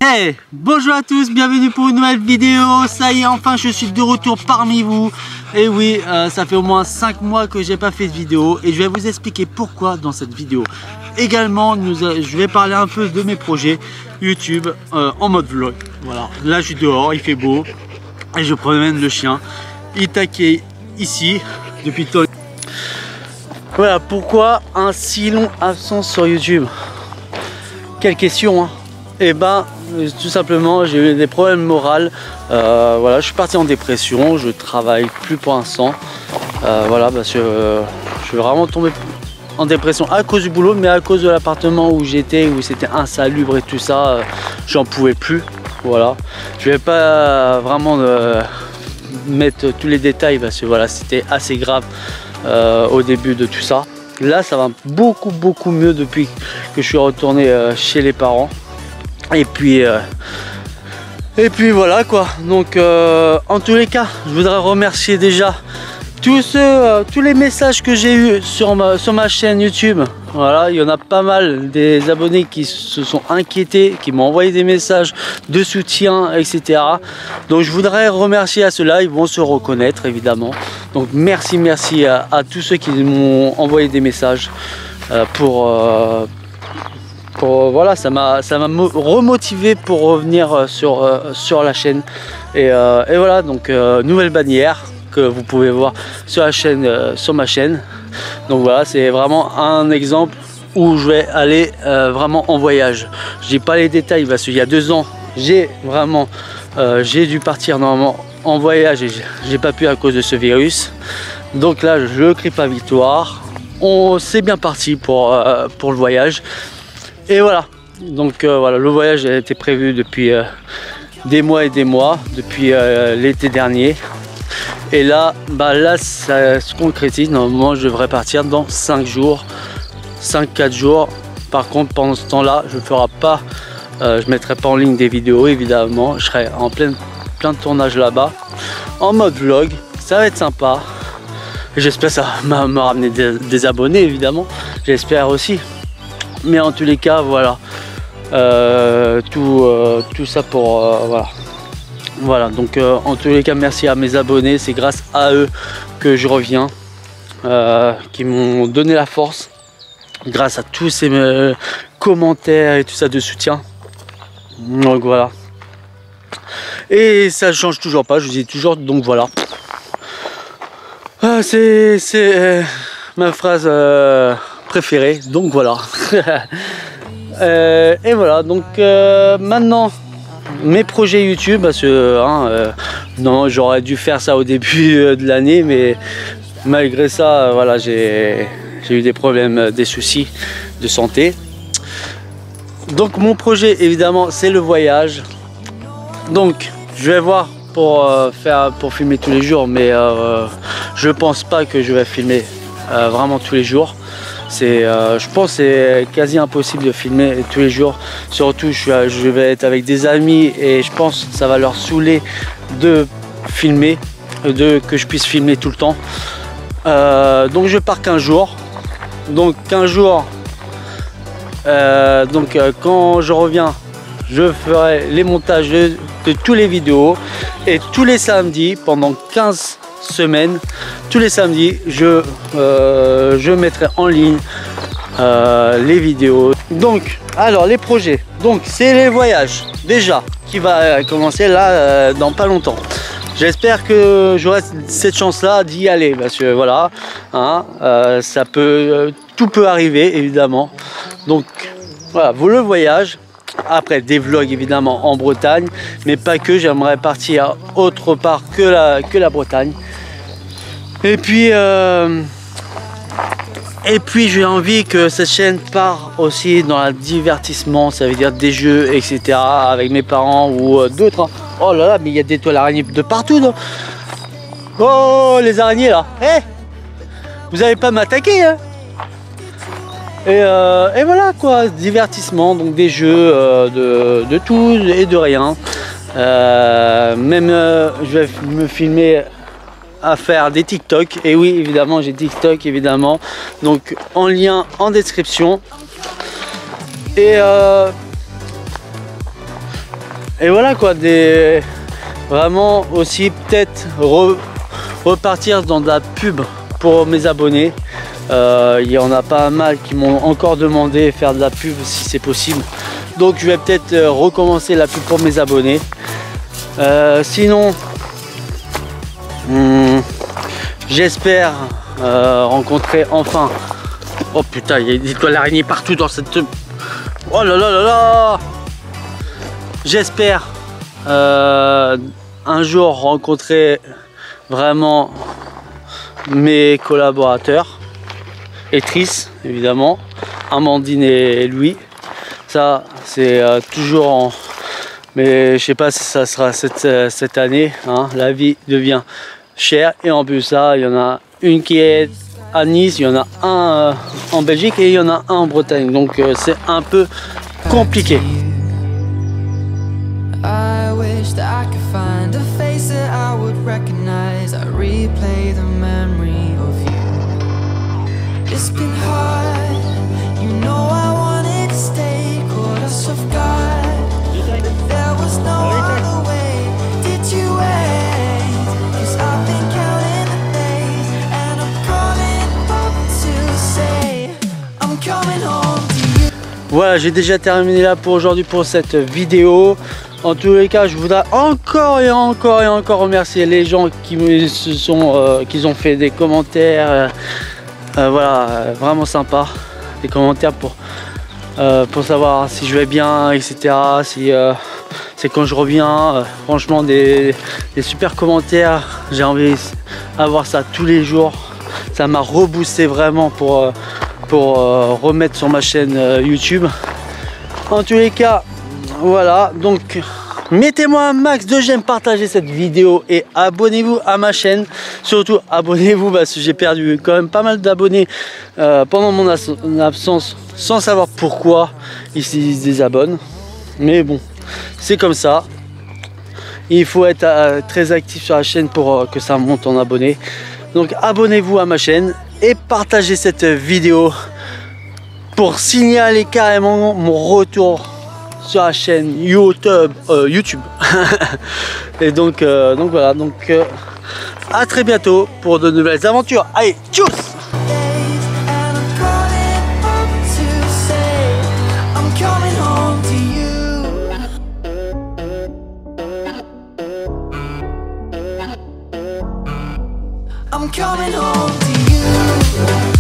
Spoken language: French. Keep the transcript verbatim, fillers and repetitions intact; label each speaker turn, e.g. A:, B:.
A: Hey, bonjour à tous, bienvenue pour une nouvelle vidéo. Ça y est, enfin je suis de retour parmi vous. Et oui, euh, ça fait au moins cinq mois que j'ai pas fait de vidéo et je vais vous expliquer pourquoi dans cette vidéo. Également, nous, euh, je vais parler un peu de mes projets YouTube euh, en mode vlog. Voilà, là je suis dehors, il fait beau et je promène le chien Itake ici depuis le temps. Voilà, pourquoi un si long absence sur YouTube? Quelle question, hein? Et ben, tout simplement, j'ai eu des problèmes moraux. Euh, voilà, je suis parti en dépression, je travaille plus pour l'instant. Euh, voilà, parce que euh, je suis vraiment tombé en dépression à cause du boulot, mais à cause de l'appartement où j'étais, où c'était insalubre et tout ça, euh, j'en pouvais plus. Voilà, je vais pas vraiment euh, mettre tous les détails parce que voilà, c'était assez grave euh, au début de tout ça. Là, ça va beaucoup beaucoup mieux depuis que je suis retourné euh, chez les parents. Et puis euh, et puis voilà quoi. Donc euh, en tous les cas, je voudrais remercier déjà tous ceux euh, tous les messages que j'ai eu sur ma sur ma chaîne YouTube. Voilà, il y en a pas mal des abonnés qui se sont inquiétés, qui m'ont envoyé des messages de soutien, et cetera. Donc je voudrais remercier à ceux-là, ils vont se reconnaître évidemment. Donc merci merci à, à tous ceux qui m'ont envoyé des messages euh, pour euh, Pour, voilà, ça m'a ça m'a remotivé pour revenir sur, euh, sur la chaîne et, euh, et voilà, donc euh, nouvelle bannière que vous pouvez voir sur la chaîne, euh, sur ma chaîne. Donc voilà, c'est vraiment un exemple où je vais aller euh, vraiment en voyage. Je dis pas les détails parce qu'il y a deux ans j'ai vraiment euh, j'ai dû partir normalement en voyage et j'ai pas pu à cause de ce virus. Donc là je crie pas victoire, on c'est bien parti pour, euh, pour le voyage. Et voilà, donc euh, voilà, le voyage a été prévu depuis euh, des mois et des mois, depuis euh, l'été dernier. Et là, bah là, ça se concrétise. Normalement, je devrais partir dans cinq jours, cinq quatre jours. Par contre, pendant ce temps-là, je ne ferai pas, euh, je mettrai pas en ligne des vidéos, évidemment. Je serai en plein, plein de tournage là-bas, en mode vlog. Ça va être sympa. J'espère que ça va me ramener des, des abonnés, évidemment. J'espère aussi. Mais en tous les cas, voilà, euh, tout, euh, tout ça pour euh, voilà. Voilà, donc euh, en tous les cas, merci à mes abonnés, c'est grâce à eux que je reviens, euh, qui m'ont donné la force, grâce à tous ces euh, commentaires et tout ça de soutien. Donc voilà. Et ça ne change toujours pas, je vous dis toujours, donc voilà. Ah, c'est euh, ma phrase euh, préférée, donc voilà. euh, et voilà, donc euh, maintenant mes projets YouTube, parce que hein, euh, non, j'aurais dû faire ça au début de l'année, mais malgré ça, euh, voilà, j'ai eu des problèmes, des soucis de santé. Donc mon projet évidemment c'est le voyage. Donc je vais voir pour euh, faire pour filmer tous les jours, mais euh, je pense pas que je vais filmer euh, vraiment tous les jours. C'est, euh, je pense, c'est quasi impossible de filmer tous les jours. Surtout, je, suis, je vais être avec des amis et je pense que ça va leur saouler de filmer, de que je puisse filmer tout le temps. Euh, donc, je pars quinze jours. Donc, quinze jours. Euh, donc, euh, quand je reviens, je ferai les montages de, de tous les vidéos et tous les samedis pendant quinze semaines, tous les samedis je, euh, je mettrai en ligne euh, les vidéos. Donc alors les projets, donc c'est les voyages déjà qui va commencer là euh, dans pas longtemps. J'espère que j'aurai cette chance là d'y aller parce que voilà, hein, euh, ça peut euh, tout peut arriver évidemment. Donc voilà, vous le voyage. Après des vlogs évidemment en Bretagne, mais pas que, j'aimerais partir autre part que la, que la Bretagne. Et puis, euh, et puis j'ai envie que cette chaîne part aussi dans le divertissement, ça veut dire des jeux, et cetera. Avec mes parents ou euh, d'autres. Hein. Oh là là, mais il y a des toiles araignées de partout. Non? Oh les araignées là, hé hey, vous n'allez pas m'attaquer hein? Et, euh, et voilà quoi, divertissement, donc des jeux euh, de, de tout et de rien. Euh, même euh, je vais me filmer à faire des TikTok. Et oui, évidemment, j'ai TikTok, évidemment. Donc en lien en description. Et, euh, et voilà quoi, des vraiment aussi peut-être re, repartir dans de la pub pour mes abonnés. Euh, il y en a pas mal qui m'ont encore demandé faire de la pub si c'est possible, donc je vais peut-être euh, recommencer la pub pour mes abonnés. Euh, sinon hmm, j'espère euh, rencontrer enfin, oh putain, il y a des toiles araignées partout dans cette, oh là là là là, j'espère euh, un jour rencontrer vraiment mes collaborateurs et Triss, évidemment, Amandine et Louis. Ça c'est euh, toujours en... mais je sais pas si ça sera cette, euh, cette année, hein. La vie devient chère et en plus ça, il y en a une qui est à Nice, il y en a un euh, en Belgique et il y en a un en Bretagne, donc euh, c'est un peu compliqué.
B: I wish that I could find a face that I would recognize. I replay the memory of you. It's been hard, you know I wanted to stay caught us off guard, but there was no other way. Did you wait? 'Cause I've been counting the days and I'm calling up to say I'm coming home to you.
A: Voilà, j'ai déjà terminé là pour aujourd'hui pour cette vidéo. En tous les cas, je voudrais encore et encore et encore remercier les gens qui me se sont, euh, qui ont fait des commentaires, euh, euh, voilà, euh, vraiment sympa, des commentaires pour euh, pour savoir si je vais bien, et cetera. Si euh, c'est quand je reviens, euh, franchement des, des super commentaires. J'ai envie d'avoir ça tous les jours. Ça m'a reboosté vraiment pour euh, pour euh, remettre sur ma chaîne euh, YouTube. En tous les cas. Voilà, donc mettez-moi un max de j'aime, partagez cette vidéo et abonnez-vous à ma chaîne. Surtout abonnez-vous parce que j'ai perdu quand même pas mal d'abonnés euh, pendant mon absence sans savoir pourquoi ils se désabonnent. Mais bon, c'est comme ça. Il faut être euh, très actif sur la chaîne pour euh, que ça monte en abonnés. Donc abonnez-vous à ma chaîne et partagez cette vidéo pour signaler carrément mon retour sur la chaîne YouTube, euh, YouTube. Et donc, euh, donc voilà, donc euh, à très bientôt pour de nouvelles aventures. Allez, tchuss! I'm coming home to you.